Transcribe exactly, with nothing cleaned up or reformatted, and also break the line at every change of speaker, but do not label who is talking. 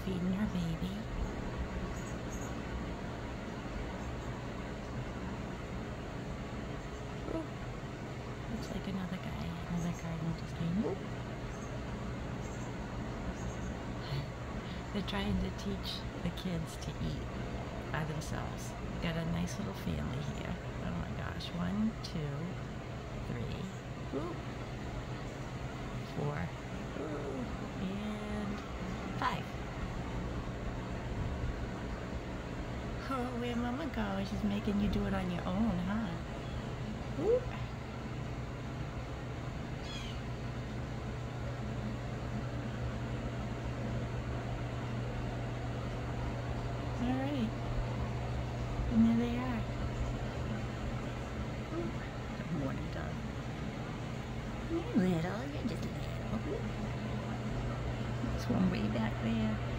feeding her baby. Ooh. Looks like another guy, another cardinal just came. Ooh. They're trying to teach the kids to eat by themselves. Got a nice little family here. Oh my gosh. One, two, three, ooh, four, ooh, and five. Oh, where'd Mama go? She's making you do it on your own, huh? Ooh. Alright. And there they are. Ooh. Good morning, dog. You're little, you're just little. There's one way back there.